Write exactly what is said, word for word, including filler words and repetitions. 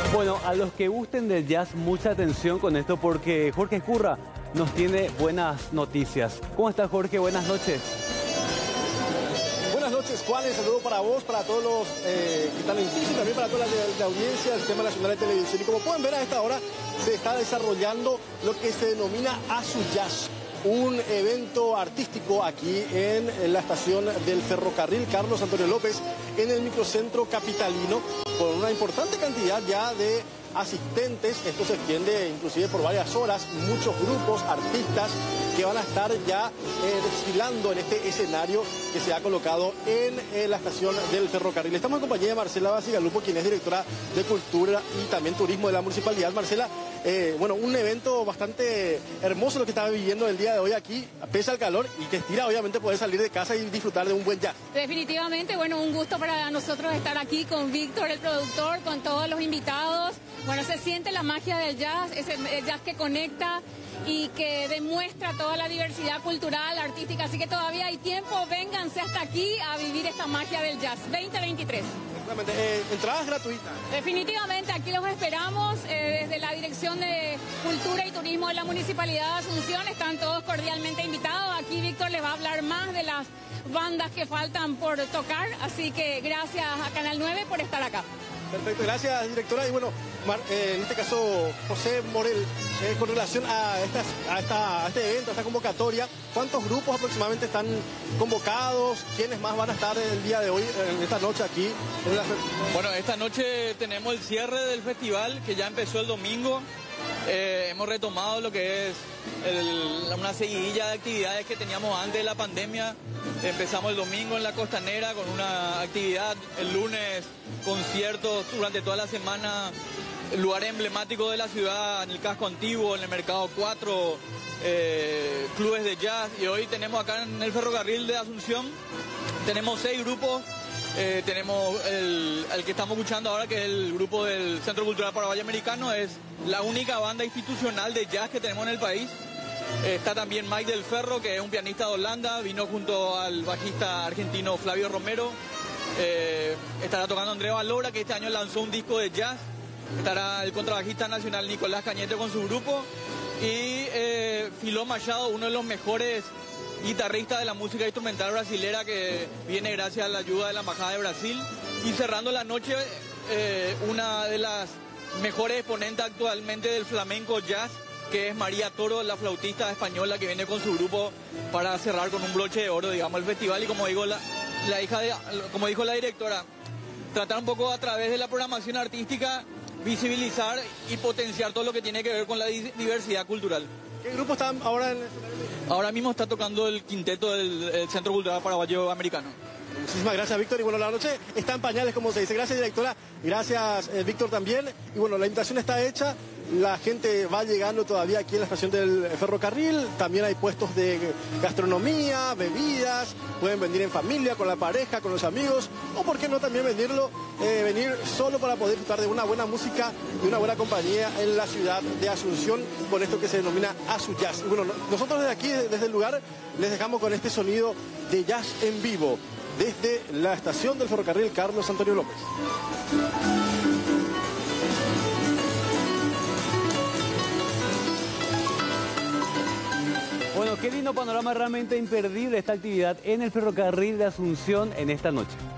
Bueno, a los que gusten del jazz, mucha atención con esto porque Jorge Ezcurra nos tiene buenas noticias. ¿Cómo estás, Jorge? Buenas noches. Buenas noches, Juan. Un saludo para vos, para todos los eh, que están en piso y también para toda la, la audiencia del Sistema Nacional de Televisión. Y como pueden ver, a esta hora se está desarrollando lo que se denomina Asu Jazz, un evento artístico aquí en, en la estación del ferrocarril Carlos Antonio López, en el microcentro capitalino, con una importante cantidad ya de asistentes. Esto se extiende inclusive por varias horas, muchos grupos, artistas que van a estar ya eh, desfilando en este escenario que se ha colocado en eh, la estación del ferrocarril. Estamos en compañía de Marcela Basigalupo, quien es directora de Cultura y también Turismo de la Municipalidad. Marcela, eh, bueno, un evento bastante hermoso lo que estaba viviendo el día de hoy aquí, pese al calor, y que estira obviamente poder salir de casa y disfrutar de un buen jazz. Definitivamente, bueno, un gusto para nosotros estar aquí con Víctor, el productor, con todos los invitados. Bueno, se siente la magia del jazz, ese jazz que conecta y que demuestra toda la diversidad cultural, artística, así que todavía hay tiempo, vénganse hasta aquí a vivir esta magia del jazz, veinte veintitrés. Eh, entradas gratuitas. Definitivamente, aquí los esperamos eh, desde la Dirección de Cultura y Turismo de la Municipalidad de Asunción, están todos cordialmente invitados. Aquí Víctor les va a hablar más de las bandas que faltan por tocar, así que gracias a Canal nueve por estar acá. Perfecto, gracias, directora. Y bueno, Mar, eh, en este caso, José Morel, eh, con relación a, estas, a, esta, a este evento, a esta convocatoria, ¿cuántos grupos aproximadamente están convocados? ¿Quiénes más van a estar el día de hoy, en esta noche aquí? En la... Bueno, esta noche tenemos el cierre del festival, que ya empezó el domingo. Eh, hemos retomado lo que es el, una seguidilla de actividades que teníamos antes de la pandemia. Empezamos el domingo en la Costanera con una actividad, el lunes conciertos durante toda la semana, lugares emblemáticos de la ciudad, en el casco antiguo, en el Mercado cuatro, eh, clubes de jazz, y hoy tenemos acá en el ferrocarril de Asunción, tenemos seis grupos. Eh, tenemos el, el que estamos escuchando ahora, que es el grupo del Centro Cultural Paraguayo Americano, es la única banda institucional de jazz que tenemos en el país. Eh, está también Mike del Ferro, que es un pianista de Holanda, vino junto al bajista argentino Flavio Romero. Eh, estará tocando Andrea Valora, que este año lanzó un disco de jazz. Estará el contrabajista nacional Nicolás Cañete con su grupo. Y eh, Filó Machado, uno de los mejores guitarrista de la música instrumental brasilera, que viene gracias a la ayuda de la Embajada de Brasil. Y cerrando la noche, eh, una de las mejores exponentes actualmente del flamenco jazz, que es María Toro, la flautista española, que viene con su grupo para cerrar con un broche de oro, digamos, el festival. Y como digo, la, la hija de, como dijo la directora, tratar un poco a través de la programación artística, visibilizar y potenciar todo lo que tiene que ver con la diversidad cultural. ¿Qué grupo están ahora en el... Ahora mismo está tocando el quinteto del, del Centro Cultural Paraguayo Americano. Muchísimas gracias, Víctor. Y bueno, la noche está en pañales, como se dice. Gracias, directora. Gracias, eh, Víctor, también. Y bueno, la invitación está hecha. La gente va llegando todavía aquí en la estación del ferrocarril. También hay puestos de gastronomía, bebidas. Pueden venir en familia, con la pareja, con los amigos. O por qué no también venirlo, eh, venir solo para poder disfrutar de una buena música y una buena compañía en la ciudad de Asunción, con esto que se denomina Asu Jazz. Y bueno, nosotros desde aquí, desde el lugar, les dejamos con este sonido de jazz en vivo, desde la estación del ferrocarril Carlos Antonio López. Bueno, qué lindo panorama, realmente imperdible esta actividad en el ferrocarril de Asunción en esta noche.